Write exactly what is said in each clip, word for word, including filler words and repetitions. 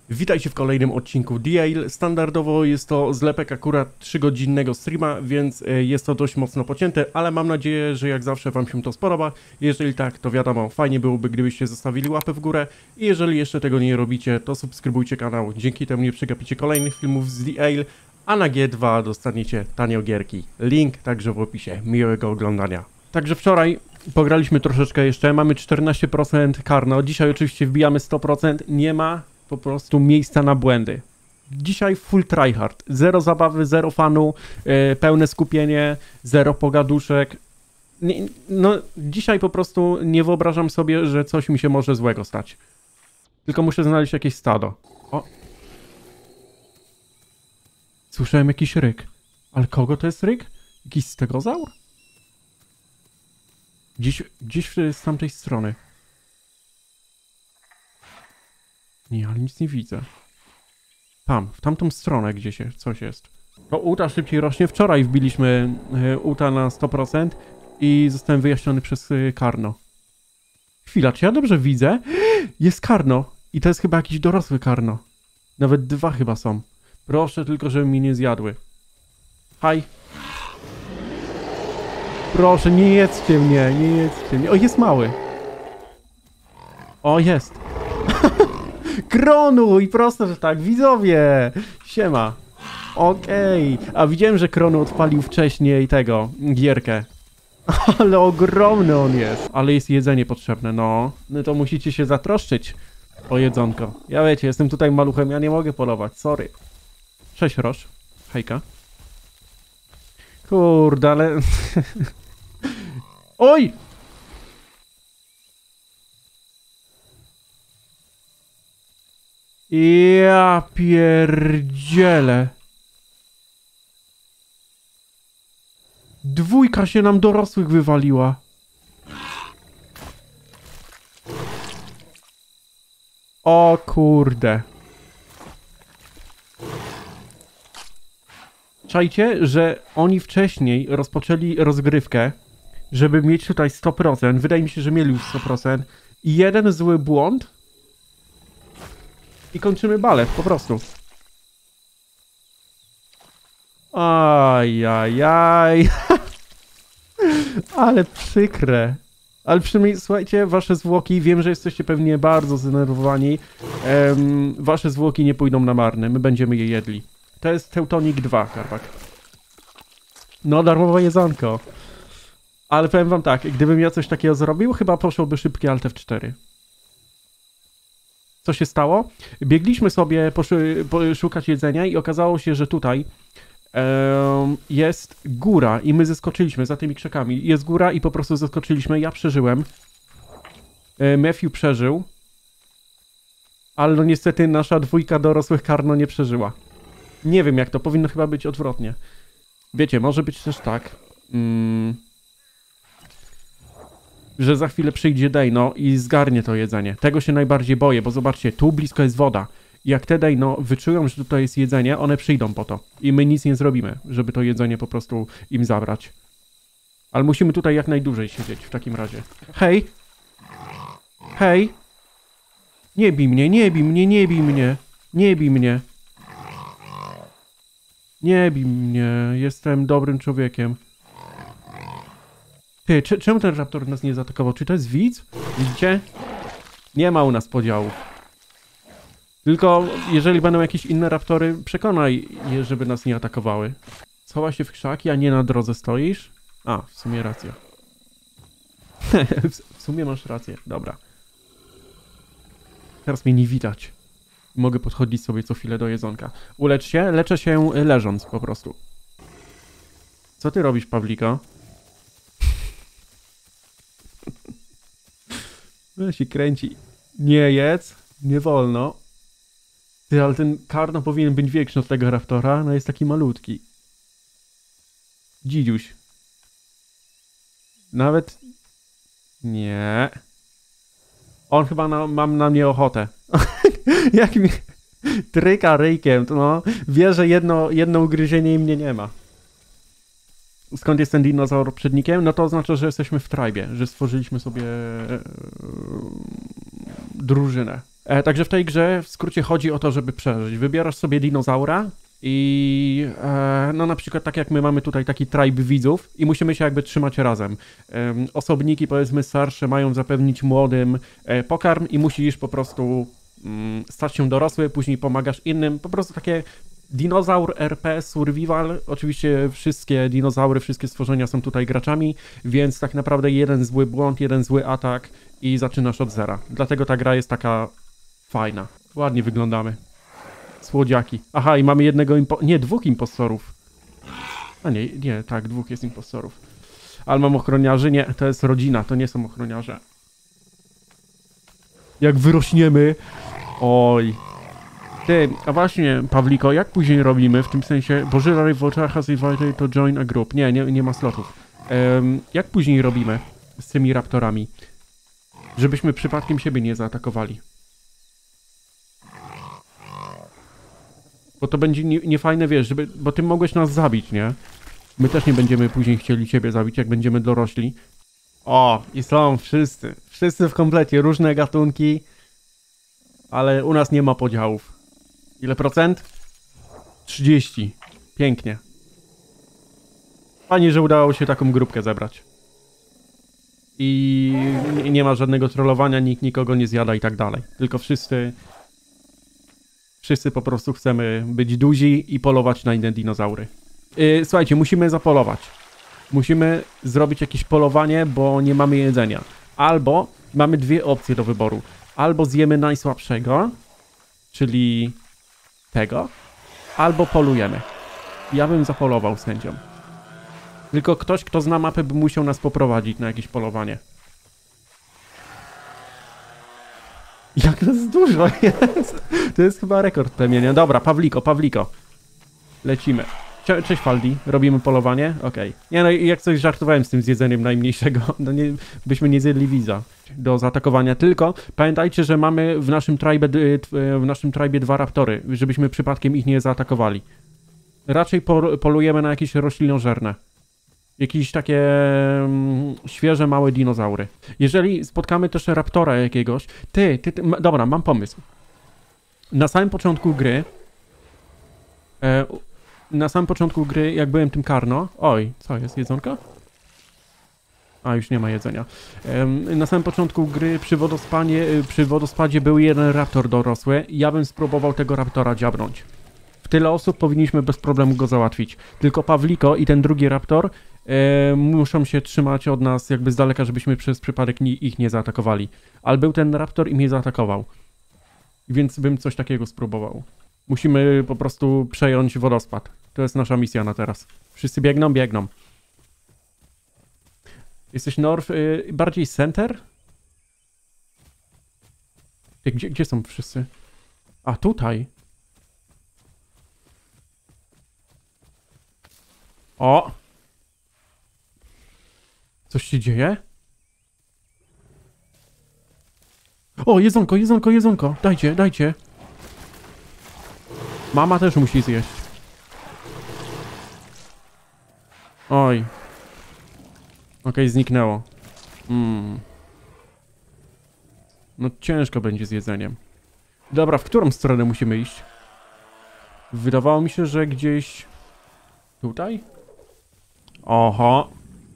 Witajcie w kolejnym odcinku Dial. Standardowo jest to zlepek akurat trzygodzinnego streama, więc jest to dość mocno pocięte, ale mam nadzieję, że jak zawsze wam się to spodoba. Jeżeli tak, to wiadomo, fajnie byłoby, gdybyście zostawili łapę w górę i jeżeli jeszcze tego nie robicie, to subskrybujcie kanał. Dzięki temu nie przegapicie kolejnych filmów z Dial, a na G dwa dostaniecie tanie gierki. Link także w opisie. Miłego oglądania. Także wczoraj pograliśmy troszeczkę jeszcze, mamy czternaście procent karno, dzisiaj oczywiście wbijamy sto procent, nie ma po prostu miejsca na błędy. Dzisiaj full tryhard, zero zabawy, zero fanu, yy, pełne skupienie, zero pogaduszek. Nie, no dzisiaj po prostu nie wyobrażam sobie, że coś mi się może złego stać. Tylko muszę znaleźć jakieś stado. O! Słyszałem jakiś ryk. Ale kogo to jest ryk? Jakiś stegozaur? Gdzieś, gdzieś z tamtej strony. Nie, ale nic nie widzę. Tam, w tamtą stronę gdzieś jest, coś jest. To uta szybciej rośnie. Wczoraj wbiliśmy y, uta na sto procent i zostałem wyjaśniony przez y, karno. Chwila, czy ja dobrze widzę? Jest karno. I to jest chyba jakiś dorosły karno. Nawet dwa chyba są. Proszę tylko, żeby mi nie zjadły. Haj. Proszę, nie jedzcie mnie, nie jedzcie mnie. O, jest mały. O, jest. Kronu! I prosto, że tak, widzowie! Siema. Okej. Okay. A widziałem, że Kronu odpalił wcześniej tego, gierkę. Ale ogromny on jest. Ale jest jedzenie potrzebne, no. No to musicie się zatroszczyć o jedzonko. Ja wiecie, jestem tutaj maluchem, ja nie mogę polować, sorry. Cześć, Roż. Hejka. Kurde, ale... Oj! Ja pierdzielę. Dwójka się nam dorosłych wywaliła. O kurde. Czajcie, że oni wcześniej rozpoczęli rozgrywkę, żeby mieć tutaj sto procent. Wydaje mi się, że mieli już sto procent. I jeden zły błąd i kończymy balet, po prostu. Ajajaj. Ale przykre. Ale przynajmniej, słuchajcie, wasze zwłoki, wiem, że jesteście pewnie bardzo zdenerwowani. Um, wasze zwłoki nie pójdą na marne, my będziemy je jedli. To jest Teutonik dwa, Karpak. No, darmowe jedzonko. Ale powiem wam tak, gdybym ja coś takiego zrobił, chyba poszłoby szybkie Alt F cztery. Co się stało? Biegliśmy sobie szukać jedzenia i okazało się, że tutaj um, jest góra i my zeskoczyliśmy za tymi krzakami. Jest góra i po prostu zeskoczyliśmy. Ja przeżyłem. Matthew przeżył. Ale no niestety nasza dwójka dorosłych karno nie przeżyła. Nie wiem jak to, powinno chyba być odwrotnie. Wiecie, może być też tak, mm, że za chwilę przyjdzie Dejno i zgarnie to jedzenie. Tego się najbardziej boję, bo zobaczcie, tu blisko jest woda. I jak te Dejno wyczują, że tutaj jest jedzenie, one przyjdą po to. I my nic nie zrobimy, żeby to jedzenie po prostu im zabrać. Ale musimy tutaj jak najdłużej siedzieć w takim razie. Hej! Hej! Nie bij mnie, nie bij mnie, nie bij mnie! Nie bij mnie! Nie bij mnie, jestem dobrym człowiekiem. Ty, czemu ten raptor nas nie zaatakował? Czy to jest widz? Widzicie? Nie ma u nas podziałów. Tylko jeżeli będą jakieś inne raptory, przekonaj je, żeby nas nie atakowały. Schowa się w krzaki, a nie na drodze stoisz? A, w sumie racja. W sumie masz rację, dobra. Teraz mnie nie widać. Mogę podchodzić sobie co chwilę do jedzonka. Ulecz się, leczę się leżąc po prostu. Co ty robisz, Pawliko? No się kręci. Nie jedz, nie wolno. Ty, ale ten karno powinien być większy od tego raptora, no jest taki malutki. Dzidziuś. Nawet... Nie. On chyba na, mam na mnie ochotę. Jak mi tryka ryjkiem, to no, wie, że jedno, jedno ugryzienie i mnie nie ma. Skąd jest ten dinozaur przednikiem? No to oznacza, że jesteśmy w tribie, że stworzyliśmy sobie e, drużynę. E, także w tej grze w skrócie chodzi o to, żeby przeżyć. Wybierasz sobie dinozaura i e, no na przykład tak jak my mamy tutaj taki tribe widzów i musimy się jakby trzymać razem. E, osobniki powiedzmy starsze mają zapewnić młodym e, pokarm i musisz po prostu mm, stać się dorosły, później pomagasz innym. Po prostu takie dinozaur R P survival. Oczywiście wszystkie dinozaury, wszystkie stworzenia są tutaj graczami, więc tak naprawdę jeden zły błąd, jeden zły atak i zaczynasz od zera. Dlatego ta gra jest taka fajna. Ładnie wyglądamy. Słodziaki. Aha, i mamy jednego impo... Nie, dwóch impostorów. A nie, nie, tak, dwóch jest impostorów. Ale mam ochroniarzy? Nie, to jest rodzina, to nie są ochroniarze. Jak wyrośniemy... Oj. Ty, a właśnie, Pawliko, jak później robimy? W tym sensie, Bożylary w oczach has invited to join a group. Nie, nie, nie ma slotów. Um, jak później robimy z tymi raptorami? Żebyśmy przypadkiem siebie nie zaatakowali. Bo to będzie nie, niefajne, wiesz, żeby, bo ty mogłeś nas zabić, nie? My też nie będziemy później chcieli ciebie zabić, jak będziemy dorośli. O, i są wszyscy. Wszyscy w komplecie, różne gatunki. Ale u nas nie ma podziałów. Ile procent? trzydzieści. Pięknie. Fajnie, że udało się taką grupkę zebrać. I nie ma żadnego trollowania, nikt nikogo nie zjada i tak dalej. Tylko wszyscy... Wszyscy po prostu chcemy być duzi i polować na inne dinozaury. Yy, słuchajcie, musimy zapolować. Musimy zrobić jakieś polowanie, bo nie mamy jedzenia. Albo mamy dwie opcje do wyboru. Albo zjemy najsłabszego, czyli tego, albo polujemy. Ja bym zapolował sędzią. Tylko ktoś, kto zna mapę, by musiał nas poprowadzić na jakieś polowanie. Jak nas dużo jest. To jest chyba rekord plemienia. Dobra, Pawliko, Pawliko. Lecimy. Cze cześć Faldi, robimy polowanie? Okej. Okay. Nie no, jak coś żartowałem z tym zjedzeniem najmniejszego, no nie, byśmy nie zjedli widza do zaatakowania, tylko pamiętajcie, że mamy w naszym tribe, w naszym tribe dwa raptory, żebyśmy przypadkiem ich nie zaatakowali. Raczej po polujemy na jakieś roślinożerne. Jakieś takie mm, świeże, małe dinozaury. Jeżeli spotkamy też raptora jakiegoś... Ty, ty, ty dobra, mam pomysł. Na samym początku gry... E, na samym początku gry, jak byłem tym Karno... Oj, co jest, jedzonko? A, już nie ma jedzenia. E, na samym początku gry przy, wodospadzie, przy wodospadzie był jeden raptor dorosły. Ja bym spróbował tego raptora dziabnąć. W tyle osób powinniśmy bez problemu go załatwić. Tylko Pawliko i ten drugi raptor e, muszą się trzymać od nas jakby z daleka, żebyśmy przez przypadek ni ich nie zaatakowali. Ale był ten raptor i mnie zaatakował. Więc bym coś takiego spróbował. Musimy po prostu przejąć wodospad. To jest nasza misja na teraz. Wszyscy biegną? Biegną. Jesteś north, y, bardziej center? Ty, gdzie, gdzie są wszyscy? A, tutaj. O! Coś się dzieje? O, jedzonko, jedzonko, jedzonko. Dajcie, dajcie. Mama też musi zjeść. Oj. Okej, okay, zniknęło. Mm. No ciężko będzie z jedzeniem. Dobra, w którą stronę musimy iść? Wydawało mi się, że gdzieś... Tutaj? Oho.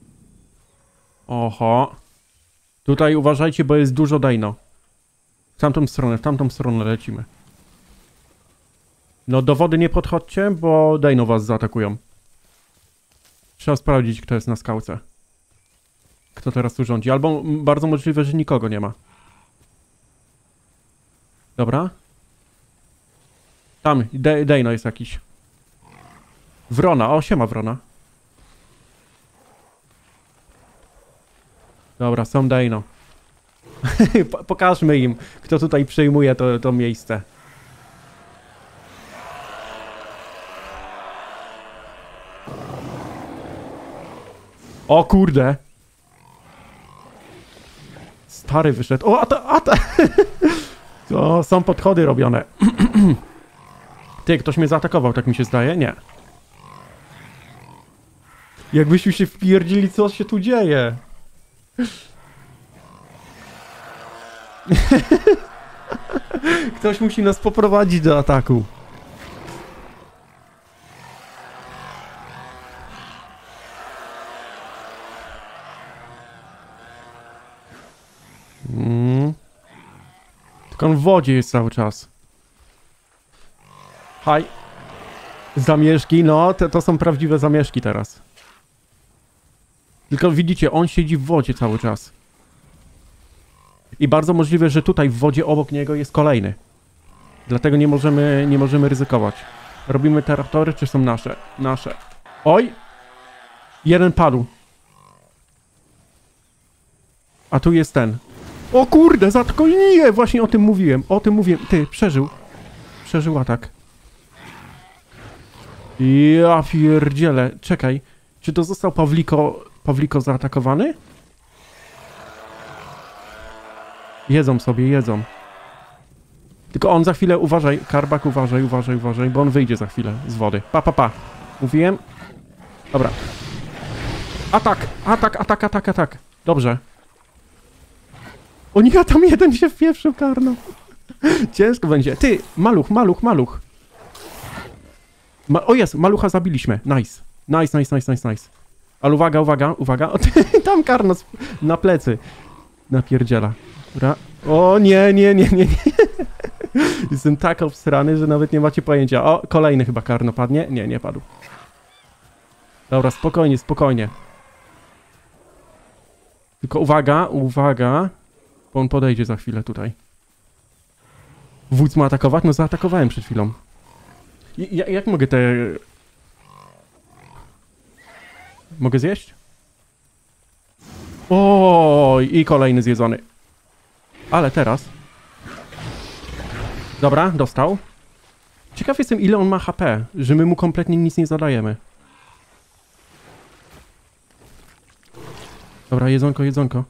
Oho. Tutaj uważajcie, bo jest dużo dino. W tamtą stronę, w tamtą stronę lecimy. No do wody nie podchodźcie, bo dino was zaatakują. Trzeba sprawdzić, kto jest na skałce. Kto teraz tu rządzi. Albo bardzo możliwe, że nikogo nie ma. Dobra. Tam, dino jest jakiś. Wrona, o siema wrona. Dobra, są dino. Pokażmy im, kto tutaj przejmuje to, to miejsce. O kurde. Stary wyszedł. O, a to, a to. To są podchody robione. Ty, ktoś mnie zaatakował, tak mi się zdaje? Nie. Jakbyśmy się wpierdzili, co się tu dzieje? Ktoś musi nas poprowadzić do ataku. Mm. Tylko on w wodzie jest cały czas. Haj. Zamieszki, no to, to są prawdziwe zamieszki teraz. Tylko widzicie, on siedzi w wodzie cały czas. I bardzo możliwe, że tutaj w wodzie obok niego jest kolejny. Dlatego nie możemy, nie możemy ryzykować. Robimy te raptory, czy są nasze? Nasze. Oj! Jeden padł. A tu jest ten. O kurde, zatko... Nie, właśnie o tym mówiłem. O tym mówiłem. Ty, przeżył. Przeżył atak. Ja pierdzielę. Czekaj. Czy to został Pawliko... Pawliko zaatakowany? Jedzą sobie, jedzą. Tylko on za chwilę, uważaj, Karbak, uważaj, uważaj, uważaj, bo on wyjdzie za chwilę z wody. Pa, pa, pa. Mówiłem? Dobra. Atak, atak, atak, atak, atak. Dobrze. O nie, tam jeden się wpieprzył, Karno. Ciężko będzie. Ty, maluch, maluch, maluch. Ma o jest, malucha zabiliśmy. Nice. Nice, nice, nice, nice, nice. Ale uwaga, uwaga, uwaga. O, ty, tam Karno na plecy. Napierdziela. Dobra. O nie, nie, nie, nie, nie. Jestem tak obsrany, że nawet nie macie pojęcia. O, kolejny chyba Karno padnie. Nie, nie padł. Dobra, spokojnie, spokojnie. Tylko uwaga, uwaga. Bo on podejdzie za chwilę tutaj. Wódz ma atakować? No zaatakowałem przed chwilą. I, ja, jak mogę te... Mogę zjeść? O, i kolejny zjedzony. Ale teraz... Dobra, dostał. Ciekaw jestem, ile on ma H P, że my mu kompletnie nic nie zadajemy. Dobra, jedzonko, jedzonko.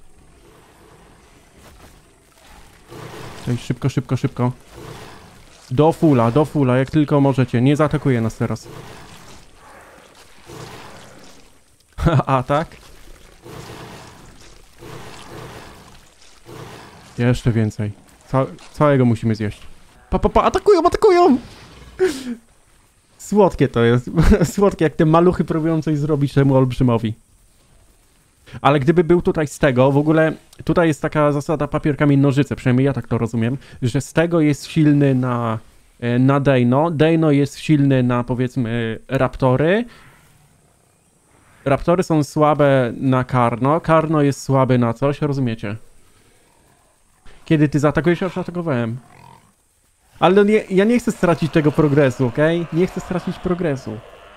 Tutaj szybko, szybko, szybko. Do fula, do fula, jak tylko możecie. Nie zaatakuje nas teraz. A tak? Jeszcze więcej. Ca całego musimy zjeść. Pa, pa, pa, atakują, atakują! Słodkie to jest. Słodkie, jak te maluchy próbują coś zrobić temu olbrzymowi. Ale gdyby był tutaj z tego, w ogóle tutaj jest taka zasada papier, kamień, nożyce, przynajmniej ja tak to rozumiem, że z tego jest silny na, na Deino, Deino jest silny na, powiedzmy, Raptory, Raptory są słabe na Karno, Karno jest słaby na coś, rozumiecie? Kiedy ty zaatakujesz, ja już atakowałem. Ale no nie, ja nie chcę stracić tego progresu, okej? Okay? Nie chcę stracić progresu.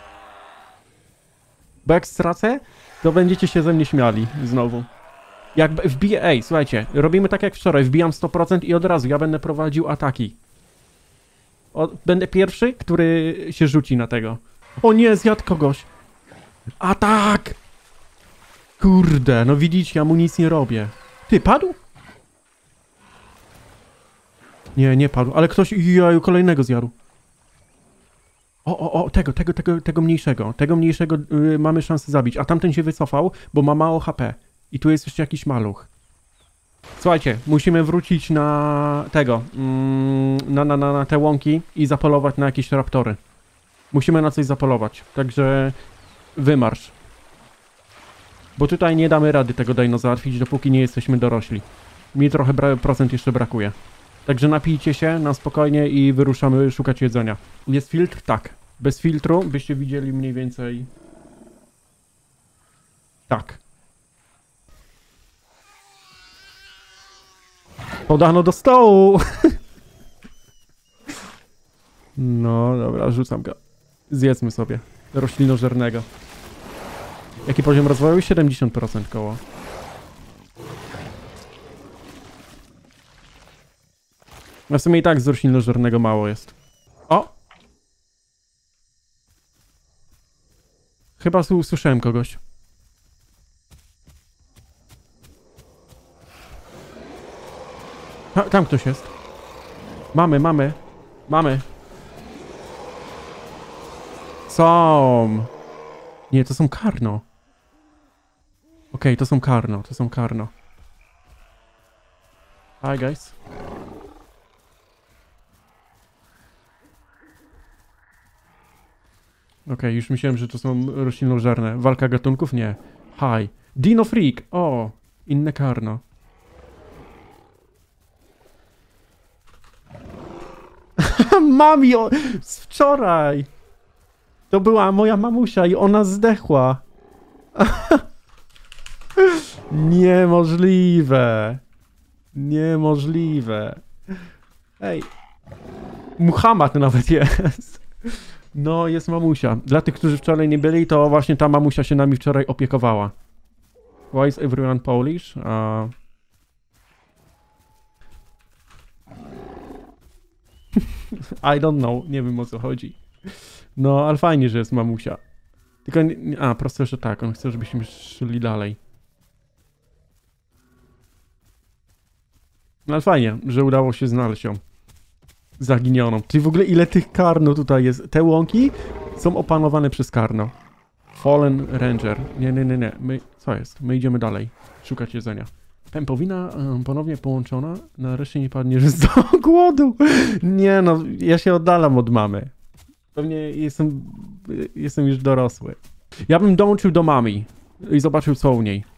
Bo jak stracę, to będziecie się ze mnie śmiali znowu. Jak wbiję... Ej, słuchajcie, robimy tak jak wczoraj, wbijam sto procent i od razu ja będę prowadził ataki. O, będę pierwszy, który się rzuci na tego. O nie, zjadł kogoś. Atak! Kurde, no widzicie, ja mu nic nie robię. Ty, padł? Nie, nie padł, ale ktoś... Jaju, kolejnego zjadł. O, o, o, tego, tego, tego, tego mniejszego. Tego mniejszego yy, mamy szansę zabić. A tamten się wycofał, bo ma mało H P. I tu jest jeszcze jakiś maluch. Słuchajcie, musimy wrócić na tego, mm, na, na, na, na te łąki i zapolować na jakieś raptory. Musimy na coś zapolować. Także wymarsz. Bo tutaj nie damy rady tego Deino załatwić, dopóki nie jesteśmy dorośli. Mi trochę procent jeszcze brakuje. Także napijcie się na spokojnie i wyruszamy szukać jedzenia. Jest filtr? Tak. Bez filtru byście widzieli mniej więcej... Tak. Podano do stołu! No dobra, rzucam go. Zjedzmy sobie. Roślinożernego. Jaki poziom rozwoju? siedemdziesiąt procent koło. No w sumie i tak z roślinożernego mało jest. O! Chyba usłyszałem kogoś. Ha, tam ktoś jest. Mamy, mamy. Mamy. Są. Nie, to są Karno. Okej, okay, to są Karno, to są Karno. Hi guys. Okej, już myślałem, że to są roślinożerne. Walka gatunków? Nie. Hi. Dino Freak! O! Inne karno. Mami! O, z wczoraj! To była moja mamusia i ona zdechła. Niemożliwe. Niemożliwe. Ej. Muhammad nawet jest. No, jest mamusia. Dla tych, którzy wczoraj nie byli, to właśnie ta mamusia się nami wczoraj opiekowała. Why is everyone Polish? Uh... I don't know. Nie wiem, o co chodzi. No, ale fajnie, że jest mamusia. Tylko, nie, a, prosto, że tak. On chce, żebyśmy szli dalej. No, ale fajnie, że udało się znaleźć ją. Zaginioną. Czyli w ogóle ile tych karno tutaj jest? Te łąki są opanowane przez karno. Fallen Ranger. Nie, nie, nie, nie. My, co jest? My idziemy dalej. Szukać jedzenia. Pępowina um, ponownie połączona. Nareszcie nie padniesz z głodu. Nie no, ja się oddalam od mamy. Pewnie jestem, jestem już dorosły. Ja bym dołączył do mami i zobaczył, co u niej.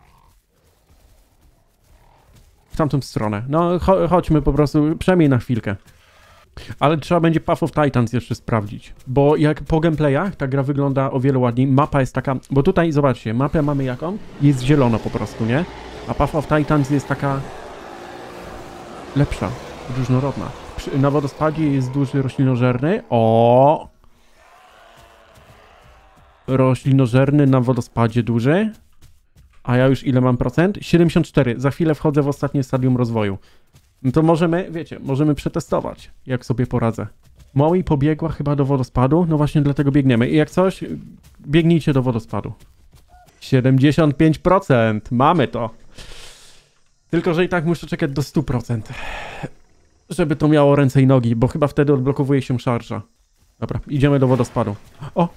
W tamtą stronę. No, cho chodźmy po prostu, przynajmniej na chwilkę. Ale trzeba będzie Path of Titans jeszcze sprawdzić. Bo jak po gameplayach ta gra wygląda o wiele ładniej. Mapa jest taka... Bo tutaj, zobaczcie, mapę mamy jaką? Jest zielono po prostu, nie? A Path of Titans jest taka... lepsza, różnorodna. Przy, na wodospadzie jest duży roślinożerny. O! Roślinożerny na wodospadzie duży. A ja już ile mam procent? siedemdziesiąt cztery. Za chwilę wchodzę w ostatnie stadium rozwoju. No to możemy, wiecie, możemy przetestować, jak sobie poradzę. Maui pobiegła chyba do wodospadu, no właśnie dlatego biegniemy. I jak coś, biegnijcie do wodospadu. siedemdziesiąt pięć procent. Mamy to. Tylko, że i tak muszę czekać do stu procent. Żeby to miało ręce i nogi, bo chyba wtedy odblokowuje się szarża. Dobra, idziemy do wodospadu. O!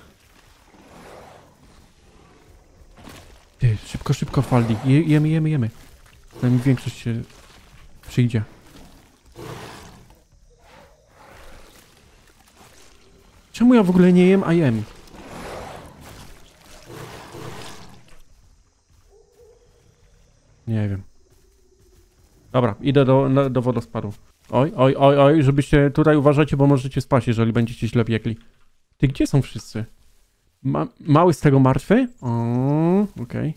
Ty, szybko, szybko, Faldi. Je, jemy, jemy, jemy. Zanim większość się przyjdzie. Czemu ja w ogóle nie jem, a jem? Nie wiem. Dobra, idę do, na, do wodospadu. Oj, oj, oj, oj, żebyście tutaj uważajcie, bo możecie spać, jeżeli będziecie źle biegli. Ty, gdzie są wszyscy? Ma, mały z tego martwy? O, okej. Okay.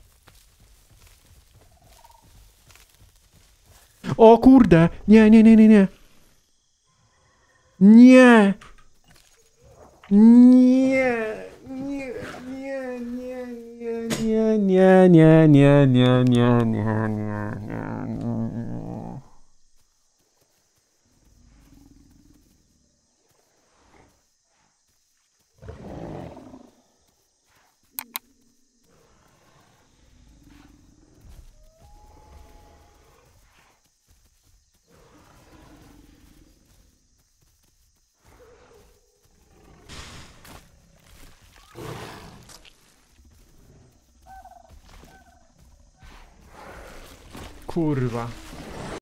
O kurde! Nie, nie, nie, nie, nie. Nie! Nie! Nie, nie, nie, nie, nie, nie, nie, nie, nie, nie, nie, nie, nie. Kurwa.